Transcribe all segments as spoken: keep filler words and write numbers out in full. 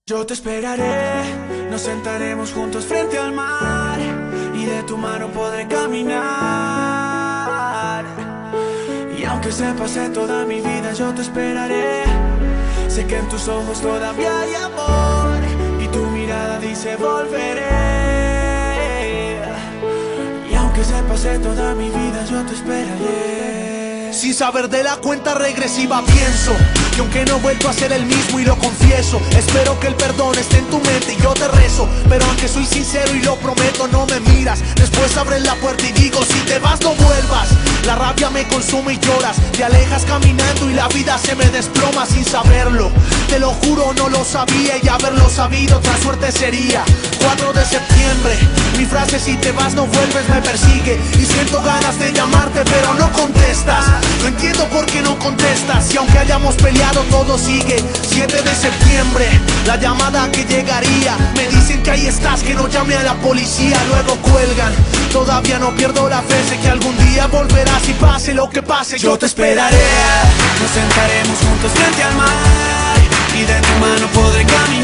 Yo te esperaré, nos sentaremos juntos frente al mar y de tu mano podré caminar. Y aunque se pase toda mi vida, yo te esperaré. Sé que en tus ojos todavía hay amor y tu mirada dice volveré. Y aunque se pase toda mi vida, yo te esperaré. Sin saber de la cuenta regresiva pienso que aunque no he vuelto a ser el mismo y lo confieso, espero que el perdón esté en tu mente y yo te rezo. Pero aunque soy sincero y lo prometo, no me miras. Después abres la puerta y digo, si te vas no vuelvas. La rabia me consume y lloras, te alejas caminando y la vida se me desploma sin saberlo. Te lo juro, no lo sabía y haberlo sabido otra suerte sería. Cuatro de septiembre, mi frase si te vas no vuelves me persigue. Y siento ganas de llamarte pero no contestas. No entiendo por qué no contestas. Y aunque hayamos peleado todo sigue. Siete de septiembre, la llamada que llegaría. Me dicen que ahí estás, que no llame a la policía. Luego cuelgan, todavía no pierdo la fe. Sé que algún día volverás y pase lo que pase, yo te esperaré. Nos sentaremos juntos frente al mar y de tu mano podré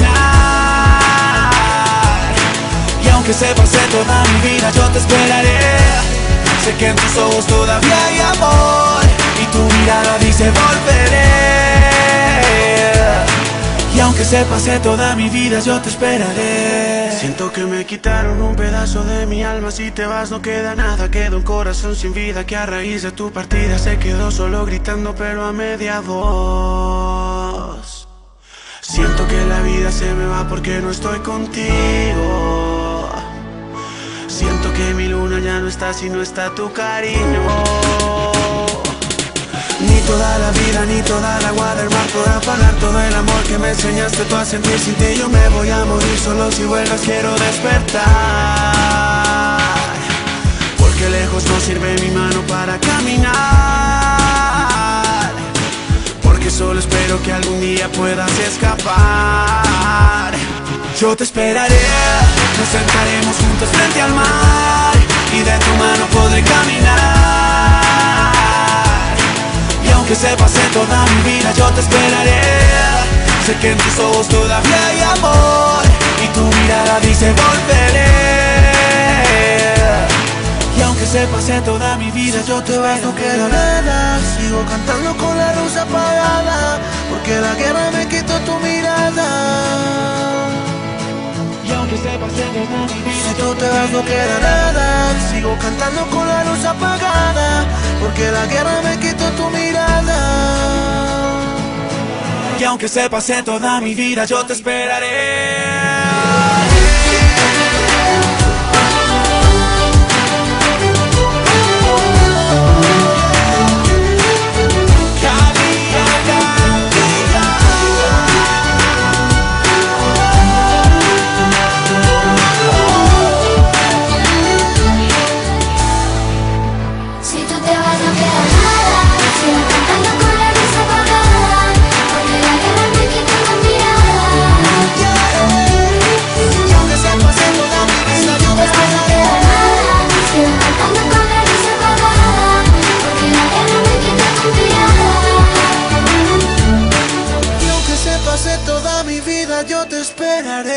caminar. Y aunque se pase toda mi vida, yo te esperaré. Sé que en tus ojos todavía hay amor y tu mirada dice volveré. Y aunque se pase toda mi vida, yo te esperaré. Siento que me quitaron un pedazo de mi alma. Si te vas no queda nada, queda un corazón sin vida que a raíz de tu partida se quedó solo gritando pero a media voz. Siento que la vida se me va porque no estoy contigo. Siento que mi luna ya no está si no está tu cariño. Ni toda la vida, ni toda el agua del mar podrá pagar todo el amor que me enseñaste tú a sentir. Sin ti yo me voy a morir, solo si vuelvas quiero despertar. Porque lejos no sirve mi mano para caminar. Porque solo espero que algún día puedas escapar. Yo te esperaré, nos sentaremos juntos frente al mar y de tu mano podré caminar. Y aunque se pase toda mi vida, yo te esperaré. Sé que en tus ojos todavía hay amor y tu mirada dice volveré. Y aunque se pase toda mi vida, yo te vas, no queda nada. Sigo cantando con la luz apagada, porque la guerra me quitó tu mirada. Si se pase toda mi vida, si tú te vas no queda nada. Sigo cantando con la luz apagada, porque la guerra me quitó tu mirada. Y aunque se pase toda mi vida, yo te esperaré. Toda mi vida yo te esperaré.